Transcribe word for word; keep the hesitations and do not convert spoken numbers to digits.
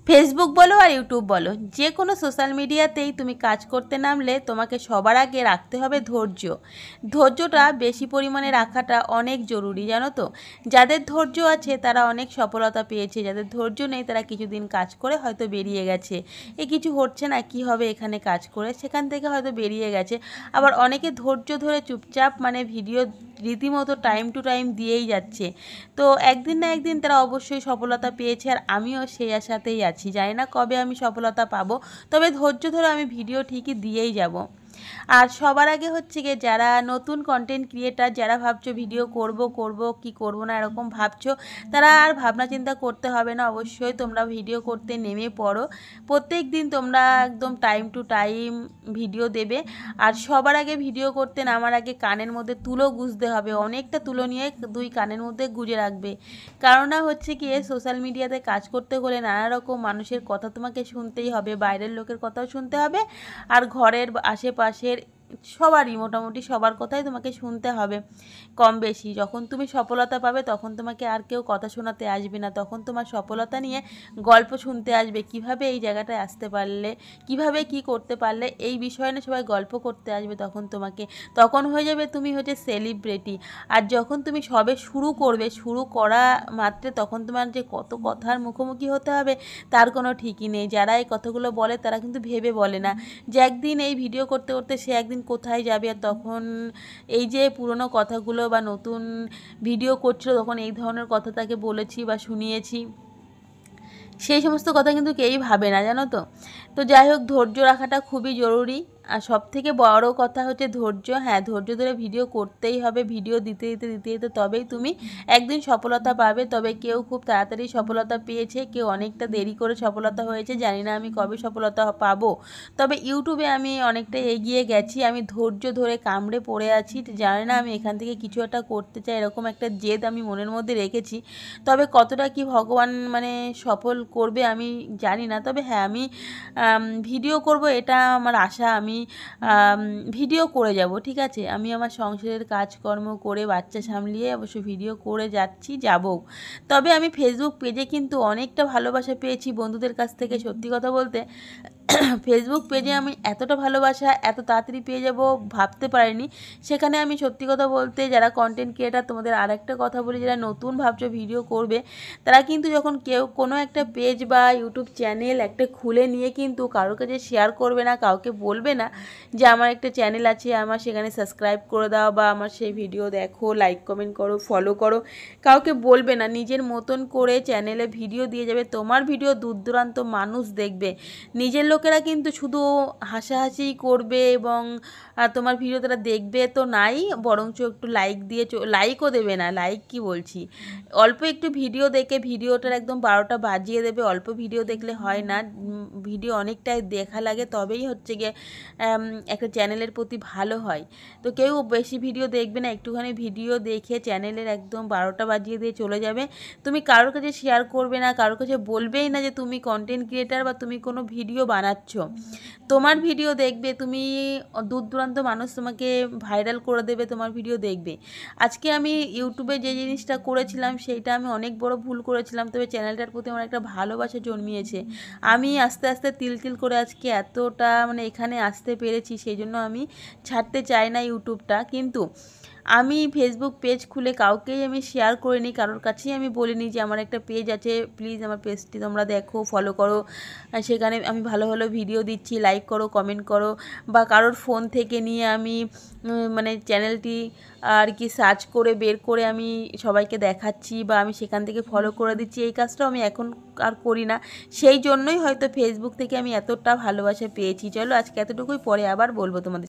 Facebook বলো আর YouTube বলো, যে কোনো সোশ্যাল মিডিয়াতেই তুমি কাজ করতে নামলে তোমাকে সবার আগে রাখতে হবে ধৈর্য। ধৈর্যটা বেশি পরিমাণে রাখাটা অনেক জরুরি, জানো তো। যাদের ধৈর্য আছে তারা অনেক সফলতা পেয়েছে, যাদের ধৈর্য নেই তারা কিছুদিন কাজ করে হয়তো বেরিয়ে গেছে, এ কিছু হচ্ছে না, কি হবে এখানে কাজ করে, সেখান থেকে হয়তো বেরিয়ে গেছে। আবার অনেকে ধৈর্য ধরে চুপচাপ মানে ভিডিও রীতিমতো টাইম টু টাইম দিয়েই যাচ্ছে, তো একদিন না একদিন তারা অবশ্যই সফলতা পেয়েছে। আর আমিও সেই আশাতেই আছি, জানি না কবে আমি সফলতা পাবো, তবে ধৈর্য ধরে আমি ভিডিও ঠিকই দিয়েই যাব। আর সবার আগে হচ্ছে গিয়ে যারা নতুন কন্টেন্ট ক্রিয়েটার, যারা ভাবছো ভিডিও করব করব কি করব না এরকম ভাবছো, তারা আর ভাবনা চিন্তা করতে হবে না, অবশ্যই তোমরা ভিডিও করতে নেমে পড়ো। প্রত্যেক দিন তোমরা একদম টাইম টু টাইম ভিডিও দেবে। আর সবার আগে ভিডিও করতে নামার আগে কানের মধ্যে তুলো গুঁজতে হবে, অনেকটা তুলো নিয়ে দুই কানের মধ্যে গুঁজে রাখবে। কারণটা হচ্ছে কি, সোশ্যাল মিডিয়াতে কাজ করতে হলে নানা রকম মানুষের কথা তোমাকে শুনতেই হবে, বাইরের লোকের কথাও শুনতে হবে, আর ঘরের আশেপাশের সবারই, মোটামুটি সবার কথাই তোমাকে শুনতে হবে কম বেশি। যখন তুমি সফলতা পাবে তখন তোমাকে আর কেউ কথা শোনাতে আসবে না, তখন তোমার সফলতা নিয়ে গল্প শুনতে আসবে, কিভাবে এই জায়গাটায় আসতে পারলে, কিভাবে কি করতে পারলে, এই বিষয় নিয়ে সবাই গল্প করতে আসবে তখন তোমাকে, তখন হয়ে যাবে তুমি হচ্ছে সেলিব্রিটি। আর যখন তুমি সবে শুরু করবে, শুরু করা মাত্রে তখন তোমার যে কত কথার মুখোমুখি হতে হবে তার কোনো ঠিকই নেই। যারা এই কথাগুলো বলে তারা কিন্তু ভেবে বলে না যে একদিন এই ভিডিও করতে করতে সে একদিন কোথায় যাবে, আর তখন এই যে পুরনো কথাগুলো বা নতুন ভিডিও করছিল তখন এই ধরনের কথা তাকে বলেছি বা শুনিয়েছি, সেই সমস্ত কথা কিন্তু কেউই ভাবে না, জানো তো। তো যাই হোক, ধৈর্য রাখাটা খুবই জরুরি। আর সব থেকে বড় কথা হচ্ছে ধৈর্য। হ্যাঁ, ধৈর্য ধরে ভিডিও করতেই হবে, ভিডিও দিতে দিতে দিতে দিতে তবেই তুমি একদিন সফলতা পাবে। তবে কেউ খুব তাড়াতাড়ি সফলতা পেয়েছে, কেউ অনেকটা দেরি করে সফলতা হয়েছে, জানি না আমি কবে সফলতা পাবো। তবে ইউটিউবে আমি অনেকটা এগিয়ে গেছি, আমি ধৈর্য ধরে কামড়ে পড়ে আছি, জানি না আমি এখান থেকে কিছু একটা করতে চাই, এরকম একটা জেদ আমি মনের মধ্যে রেখেছি। তবে কতটা কি ভগবান মানে সফল করবে আমি জানি না, তবে হ্যাঁ আমি ভিডিও করব এটা আমার আশা। আমি ভিডিও করে যাব, ঠিক আছে, আমি আমার সংসারের কাজকর্ম করে বাচ্চা সামলিয়ে অবশ্য ভিডিও করে যাচ্ছি, যাব। তবে আমি ফেসবুক পেজে কিন্তু অনেকটা ভালোবাসা পেয়েছি বন্ধুদের কাছ থেকে, সত্যি কথা বলতে ফেসবুক পেজে আমি এতটা ভালোবাসা এত তাড়াতাড়ি পেয়ে যাব ভাবতে পারিনি। সেখানে আমি সত্যি কথা বলতে, যারা কন্টেন্ট ক্রিয়েটার, তোমাদের আর একটা কথা বলি, যারা নতুন ভাবছো ভিডিও করবে, তারা কিন্তু যখন কেউ কোনো একটা পেজ বা ইউটিউব চ্যানেল একটা খুলে নিয়ে কিন্তু কারোর কাছে শেয়ার করবে না, কাউকে বলবে না যে আমার একটা চ্যানেল আছে, আমার সেখানে সাবস্ক্রাইব করে দাও বা আমার সেই ভিডিও দেখো, লাইক কমেন্ট করো, ফলো করো, কাউকে বলবে না। নিজের মতন করে চ্যানেলে ভিডিও দিয়ে যাবে, তোমার ভিডিও দূর দূরান্ত মানুষ দেখবে। নিজের লোকেরা কিন্তু শুধু হাসাহাসি করবে এবং তোমার ভিডিও তারা দেখবে তো নাই, বরঞ্চ একটু লাইক দিয়ে, লাইকও দেবে না, লাইক কি বলছি, অল্প একটু ভিডিও দেখে ভিডিওটার একদম বারোটা বাজিয়ে দেবে। অল্প ভিডিও দেখলে হয় না, ভিডিও অনেকটাই দেখা লাগে, তবেই হচ্ছে গিয়ে একটা চ্যানেলের প্রতি ভালো হয়। তো কেউ বেশি ভিডিও দেখবে না, একটুখানি ভিডিও দেখে চ্যানেলের একদম বারোটা বাজিয়ে দিয়ে চলে যাবে। তুমি কারোর কাছে শেয়ার করবে না, কারোর কাছে বলবেই না যে তুমি কন্টেন্ট ক্রিয়েটার বা তুমি কোনো ভিডিও বানাচ্ছ। তোমার ভিডিও দেখবে, তুমি দূর দূরান্ত মানুষ তোমাকে ভাইরাল করে দেবে, তোমার ভিডিও দেখবে। আজকে আমি ইউটিউবে যে জিনিসটা করেছিলাম সেইটা আমি অনেক বড় ভুল করেছিলাম, তবে চ্যানেলটার প্রতি আমার একটা ভালোবাসা জন্মিয়েছে। আমি আস্তে আস্তে তিল তিল করে আজকে এতটা মানে এখানে আসতে পেরেছি, সেই জন্য আমি ছাড়তে চাই না ইউটিউবটা। কিন্তু আমি ফেসবুক পেজ খুলে কাউকেই আমি শেয়ার করিনি, কারোর কাছেই আমি বলিনি যে আমার একটা পেজ আছে, প্লিজ আমার পেজটি তোমরা দেখো, ফলো করো, সেখানে আমি ভালো ভালো ভিডিও দিচ্ছি, লাইক করো, কমেন্ট করো। বা কারোর ফোন থেকে নিয়ে আমি মানে চ্যানেলটি আর কি সার্চ করে বের করে আমি সবাইকে দেখাচ্ছি বা আমি সেখান থেকে ফলো করে দিচ্ছি, এই কাজটাও আমি এখন আর করি না। সেই জন্যই হয়তো ফেসবুক থেকে আমি এতটা ভালোবাসা পেয়েছি। চলো আজকে এতটুকুই, পরে আবার বলবো তোমাদের।